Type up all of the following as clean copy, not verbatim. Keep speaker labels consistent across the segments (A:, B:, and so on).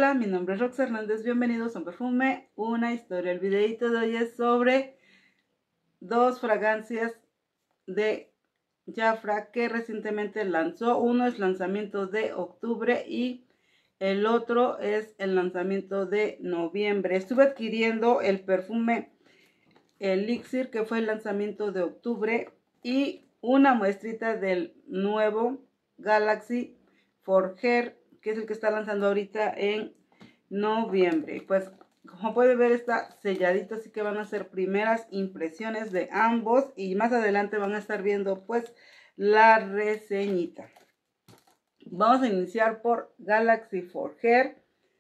A: Hola, mi nombre es Rox Hernández, bienvenidos a Un Perfume, una historia. El videito de hoy es sobre dos fragancias de Jafra que recientemente lanzó. Uno es lanzamiento de octubre y el otro es el lanzamiento de noviembre. Estuve adquiriendo el perfume Elixir, que fue el lanzamiento de octubre, y una muestrita del nuevo Galaxy for Hair, que es el que está lanzando ahorita en noviembre. Pues como puede ver, está selladito, así que van a ser primeras impresiones de ambos y más adelante van a estar viendo pues la reseñita. Vamos a iniciar por Galaxy for Hair.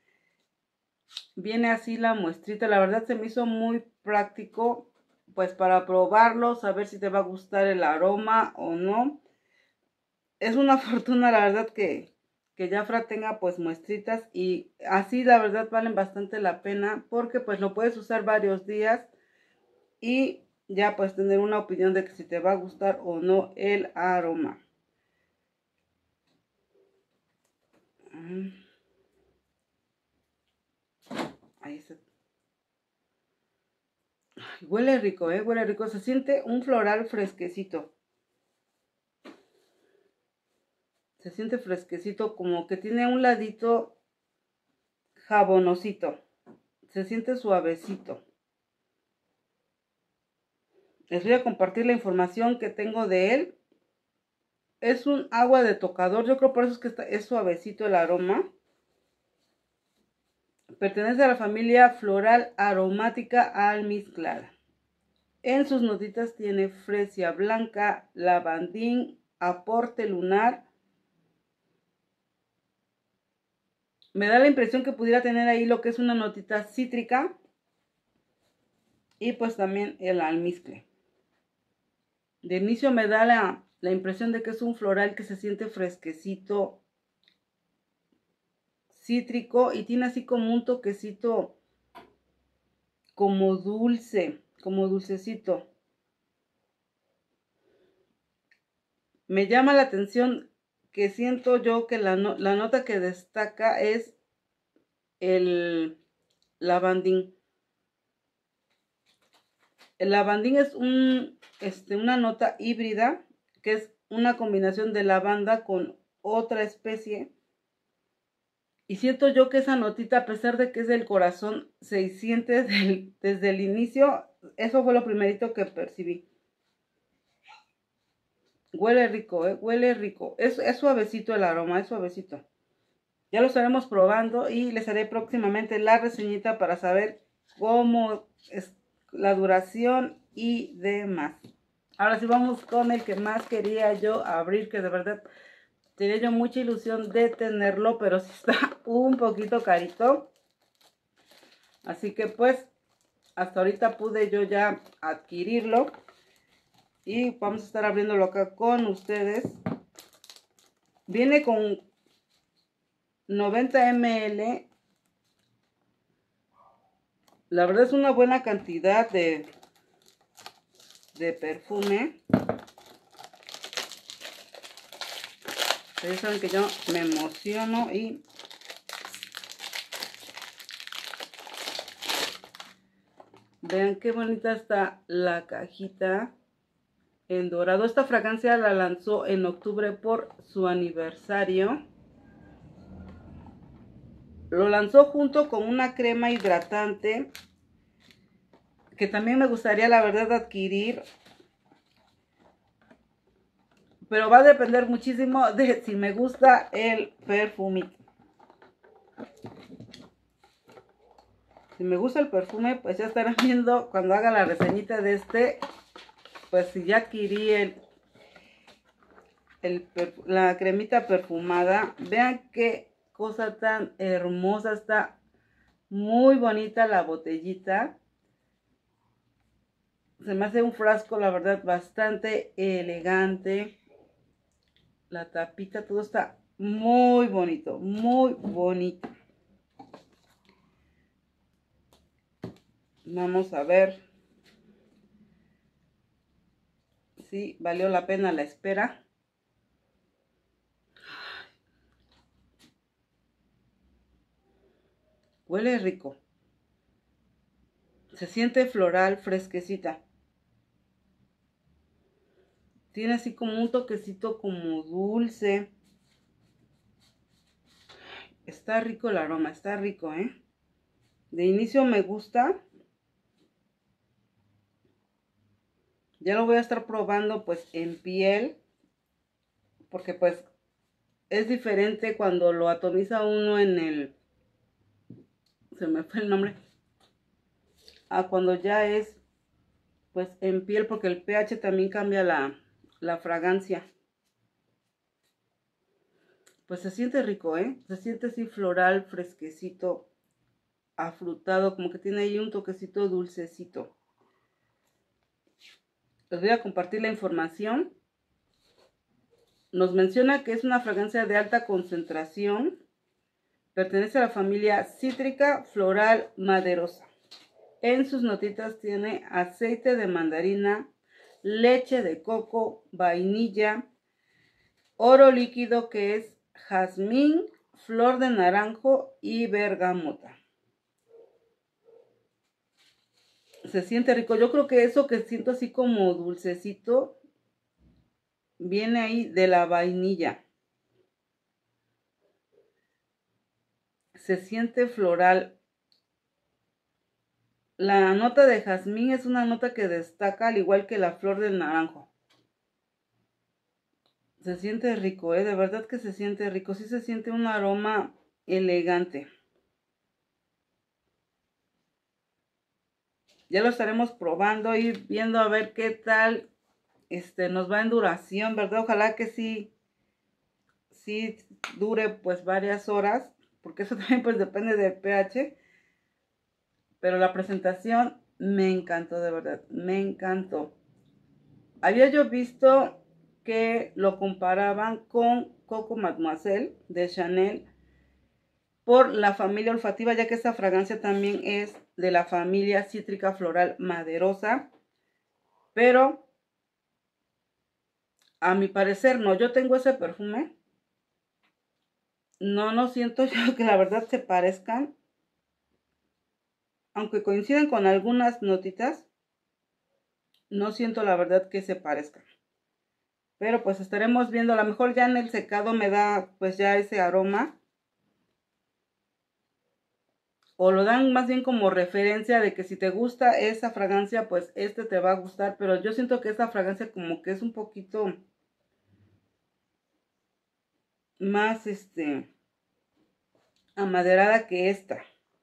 A: Viene así la muestrita, la verdad se me hizo muy práctico pues para probarlo, saber si te va a gustar el aroma o no. Es una fortuna la verdad que Jafra tenga pues muestritas, y así la verdad valen bastante la pena porque pues lo puedes usar varios días y ya pues tener una opinión de que si te va a gustar o no el aroma. Ahí está. Huele rico, huele rico. Se siente un floral fresquecito. Se siente fresquecito, como que tiene un ladito jabonosito. Se siente suavecito. Les voy a compartir la información que tengo de él. Es un agua de tocador. Yo creo por eso es que es suavecito el aroma. Pertenece a la familia floral aromática almizclada. En sus notitas tiene fresia blanca, lavandín, aporte lunar. Me da la impresión que pudiera tener ahí lo que es una notita cítrica. Y pues también el almizcle. De inicio me da la impresión de que es un floral que se siente fresquecito, cítrico, y tiene así como un toquecito como dulce, como dulcecito. Me llama la atención que siento yo que la nota que destaca es el lavandín. El lavandín es una nota híbrida, que es una combinación de lavanda con otra especie. Y siento yo que esa notita, a pesar de que es del corazón, se siente desde el inicio. Eso fue lo primerito que percibí. Huele rico, huele rico. Es suavecito el aroma, es suavecito. Ya lo estaremos probando y les haré próximamente la reseñita para saber cómo es la duración y demás. Ahora sí vamos con el que más quería yo abrir, que de verdad tenía yo mucha ilusión de tenerlo, pero sí está un poquito carito. Así que pues hasta ahorita pude yo ya adquirirlo. Y vamos a estar abriéndolo acá con ustedes. Viene con 90 ml. La verdad es una buena cantidad de perfume. Ustedes saben que yo me emociono y vean qué bonita está la cajita en dorado. Esta fragancia la lanzó en octubre por su aniversario. Lo lanzó junto con una crema hidratante que también me gustaría la verdad adquirir, pero va a depender muchísimo de si me gusta el perfumito. Si me gusta el perfume, pues ya estarán viendo cuando haga la reseñita de este, pues si ya adquirí la cremita perfumada. Vean qué cosa tan hermosa, está muy bonita la botellita. Se me hace un frasco, la verdad, bastante elegante. La tapita, todo está muy bonito, muy bonito. Vamos a ver si valió la pena la espera. Huele rico. Se siente floral, fresquecita. Tiene así como un toquecito como dulce. Está rico el aroma, está rico, ¿eh? De inicio me gusta. Ya lo voy a estar probando pues en piel. Porque pues es diferente cuando lo atomiza uno en el... Se me fue el nombre. A cuando ya es pues en piel, porque el pH también cambia la fragancia. Pues se siente rico, ¿eh? Se siente así floral, fresquecito, afrutado, como que tiene ahí un toquecito dulcecito. Les voy a compartir la información. Nos menciona que es una fragancia de alta concentración. Pertenece a la familia cítrica floral maderosa. En sus notitas tiene aceite de mandarina, leche de coco, vainilla, oro líquido que es jazmín, flor de naranjo y bergamota. Se siente rico. Yo creo que eso que siento así como dulcecito viene ahí de la vainilla. Se siente floral. La nota de jazmín es una nota que destaca al igual que la flor del naranjo. Se siente rico, de verdad que se siente rico. Sí se siente un aroma elegante. Ya lo estaremos probando y viendo a ver qué tal nos va en duración, ¿verdad? Ojalá que sí dure pues varias horas, porque eso también pues depende del pH. Pero la presentación me encantó, de verdad, me encantó. Había yo visto que lo comparaban con Coco Mademoiselle de Chanel por la familia olfativa, ya que esta fragancia también es de la familia cítrica floral maderosa. Pero a mi parecer no, yo tengo ese perfume. No siento yo que la verdad se parezcan. Aunque coinciden con algunas notitas, no siento la verdad que se parezcan. Pero pues estaremos viendo, a lo mejor ya en el secado me da pues ya ese aroma. O lo dan más bien como referencia de que si te gusta esa fragancia, pues te va a gustar. Pero yo siento que esta fragancia como que es un poquito más amaderada que esta.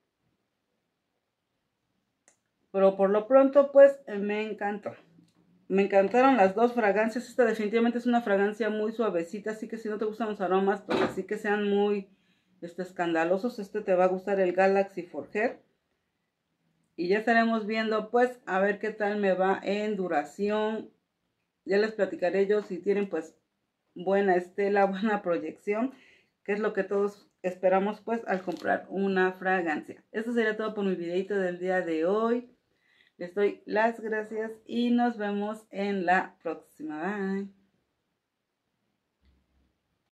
A: Pero por lo pronto pues me encantó. Me encantaron las dos fragancias. Esta definitivamente es una fragancia muy suavecita, así que si no te gustan los aromas, pues así que sean muy escandalosos, te va a gustar el Galaxy Forger. Y ya estaremos viendo pues a ver qué tal me va en duración. Ya les platicaré yo si tienen pues buena estela, buena proyección, que es lo que todos esperamos pues al comprar una fragancia. Esto sería todo por mi videito del día de hoy. Les doy las gracias y nos vemos en la próxima. Bye.